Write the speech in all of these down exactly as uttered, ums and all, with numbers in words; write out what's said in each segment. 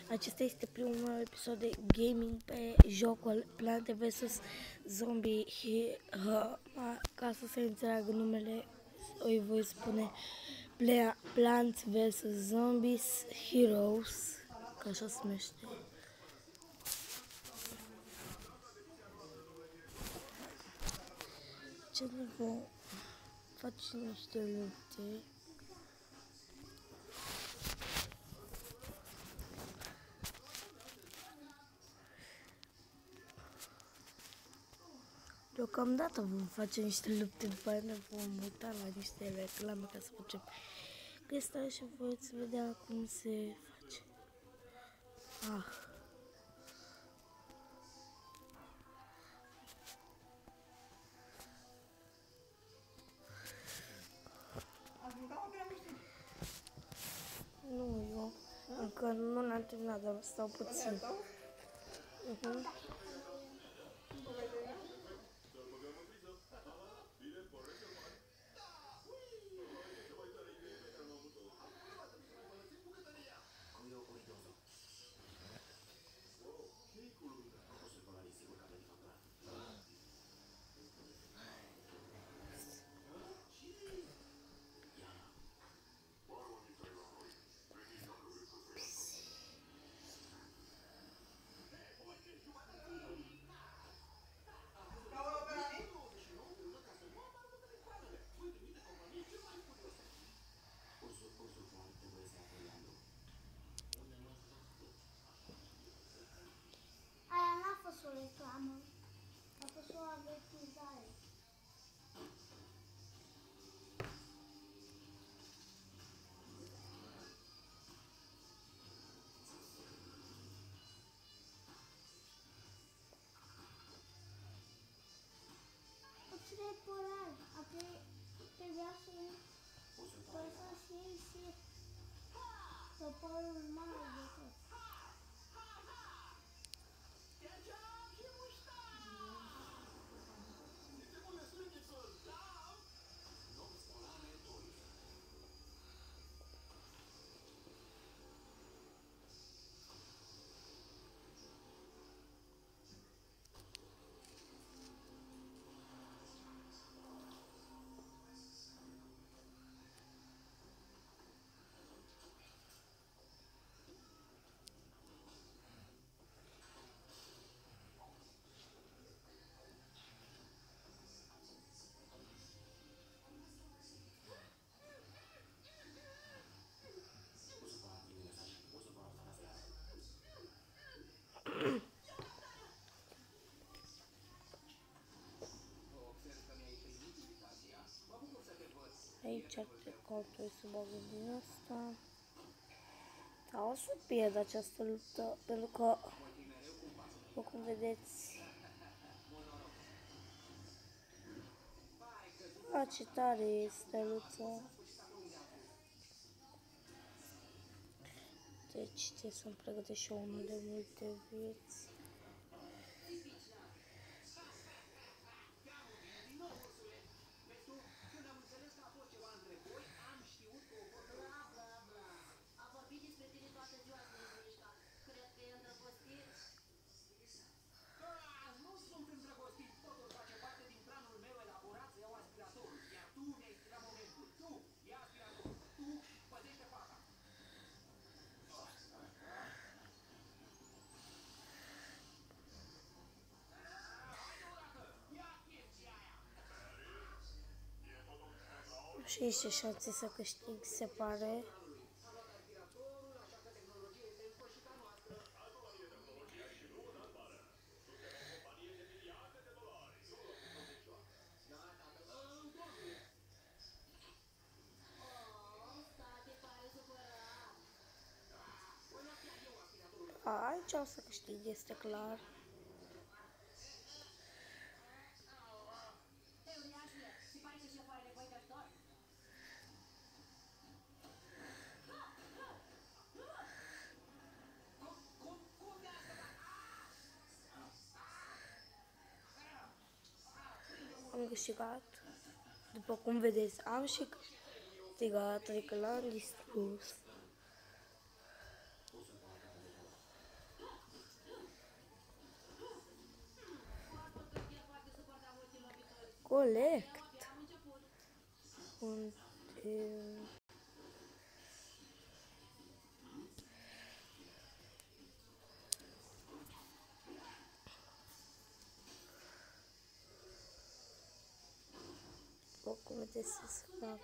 Acesta este primul meu episod de gaming pe jocul Plante versus. Zombie. Ca să se înțeleagă numele, îi voi spune Plants versus. Zombies Heroes, ca așa se numește. Ce ne vom face niște lupte. Deocamdată vom face niște lupte, după aia ne vom uita la niște reclame ca să facem chestia și voi vedea cum se face. Ah. Nu, eu încă nu ne-am terminat, dar stau puțin. Uh-huh. Aia n-a fost o reclamă, a fost o avertizare. Cine e părar? Trebuia să păsa și ei și păparul mare de tot. Aici ar trebui să bagă din asta. Dar o să pierd această luptă, pentru că, după cum vedeți, a, ce tare este luța. Deci trebuie să-mi pregătesc și eu unul de multe vieți. Și niște șanse să câștig, se pare. A, aici o să câștig, este clar. Am câștigat, după cum vedeți, am și câștigat, adică l-am distrus. collect. Und, uh, Acum trebuie să fac.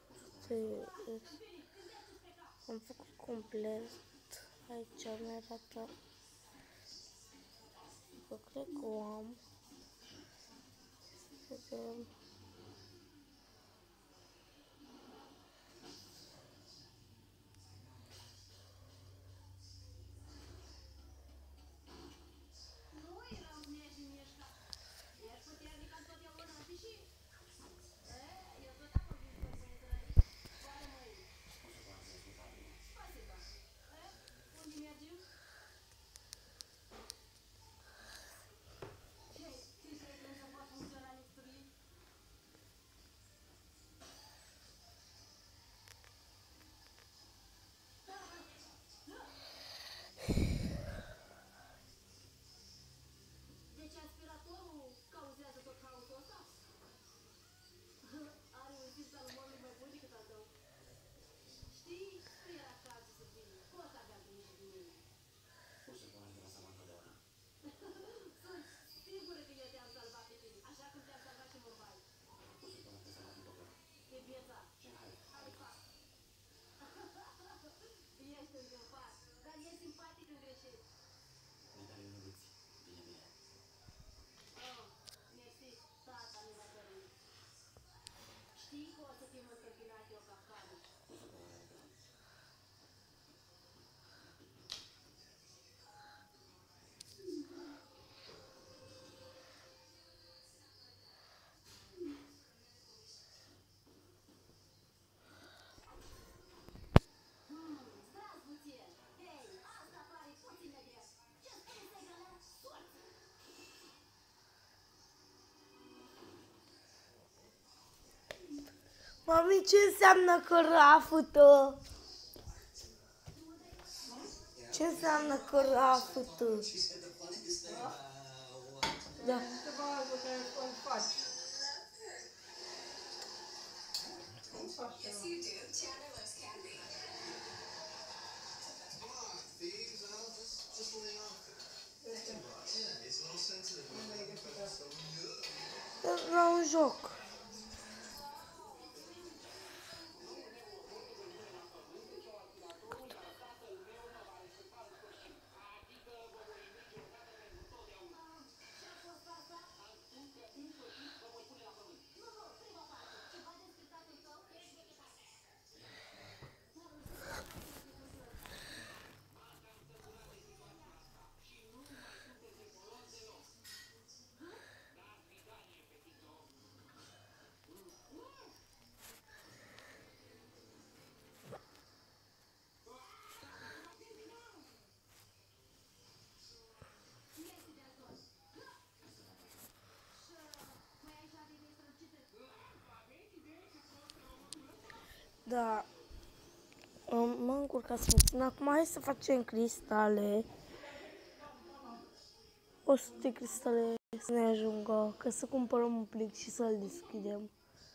Am făcut complet. Aici mi arată. Bă, cred că o am. Să vedem. Mami, ce înseamnă cărafută? Ce înseamnă cărafută? Da. La un joc. Da. M-am încurcat puțin. Acum hai să facem cristale. o sută cristale să ne ajungă, ca să cumpărăm un plic și să-l deschidem.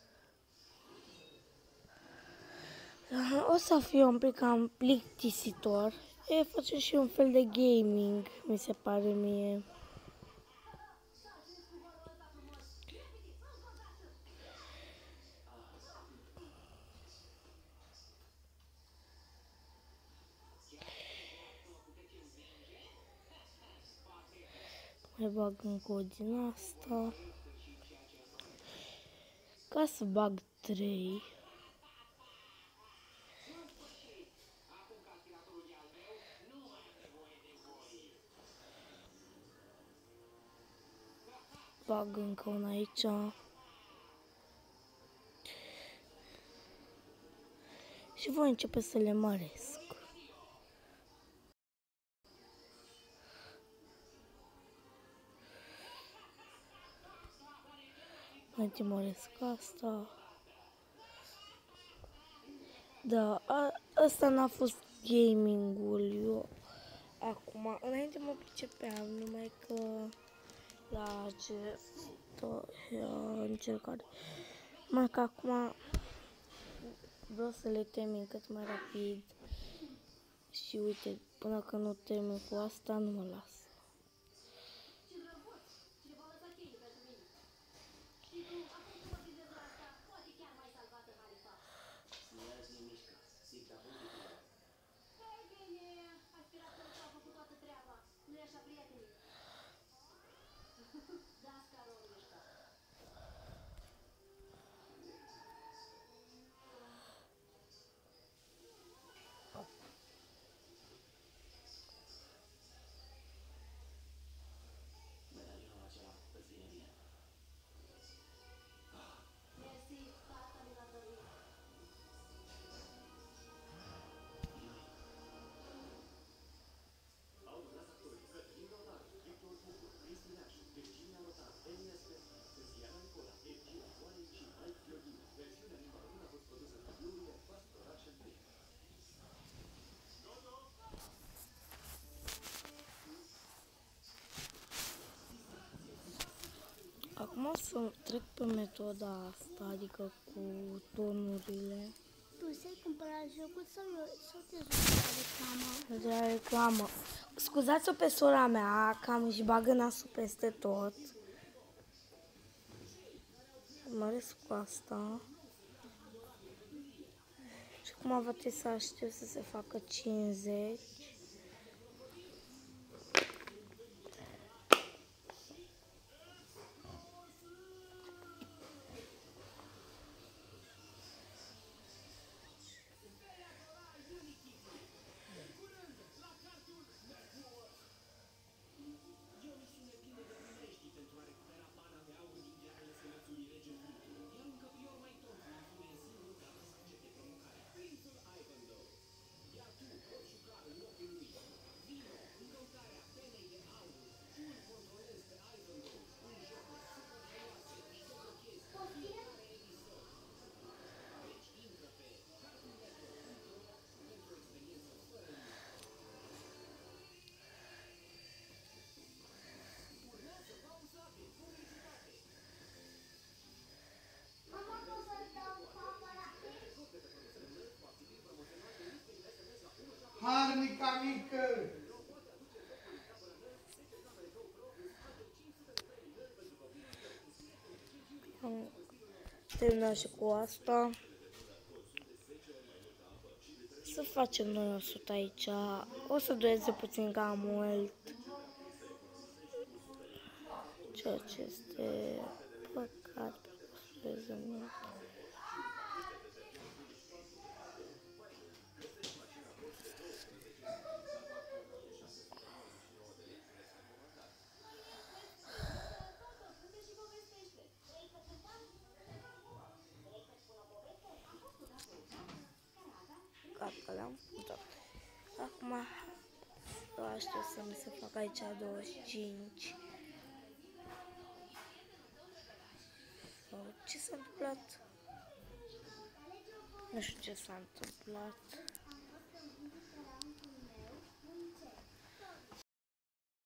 O să fie un pic cam plictisitor. E, facem și un fel de gaming, mi se pare mie. Mai bag încă o din asta. Ca să bag trei. Bag încă una aici. Și voi începe să le măresc. Mai timoresc asta. Da, ăsta n-a fost gaming-ul eu. Acum, înainte mă pricepeam, numai că la acest încercare. Mai că acum vreau să le termin cât mai rapid și uite, până când nu termin cu asta, nu mă las. Acum o să trec pe metoda asta, adică cu tonurile. Tu ți-ai cumpărat jocul sau, eu, sau te joci la reclamă? De la reclamă. Scuzați-o pe sora mea, că am își bagă nasul peste tot. Măresc cu asta. Și acum va trebui să aștept să se facă cincizeci. Harnica mică! Am terminat și cu asta. Să facem noi o sută aici. O să dureze puțin cam mult. Ceea ce este păcat că o să dureze mult. Gata, le-am făcut. Acum aștept să mi se facă aici douăzeci și cinci. Sau ce s-a întâmplat? Nu știu ce s-a întâmplat.